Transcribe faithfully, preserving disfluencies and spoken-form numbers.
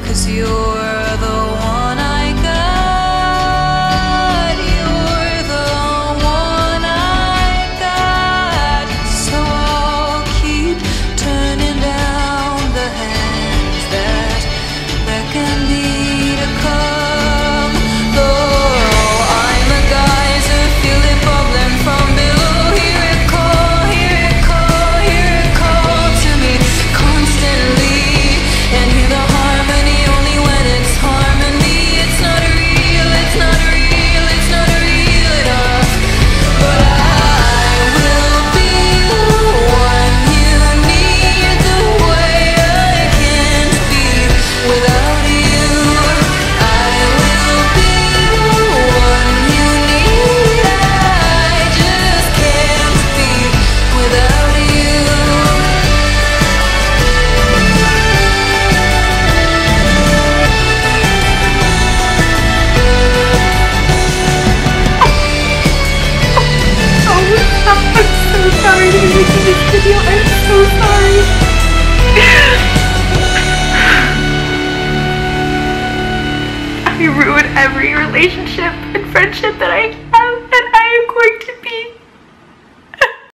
'cause you're the one I got. You're the one I got. So I'll keep turning down the hands that beckon me to come. Though I'm a geyser, feel it bubbling from below. Hear it call, hear it call, hear it call to me constantly. And hear the harmony only when it's harmony. It's not real, it's not real, it's not real enough. But I will be the one you need, the way I can't be without you. I will be the one you need. I just can't be without you. Oh, I'm so sorry to be making this video. I'm so sorry. I ruined every relationship and friendship that I have, and I am going to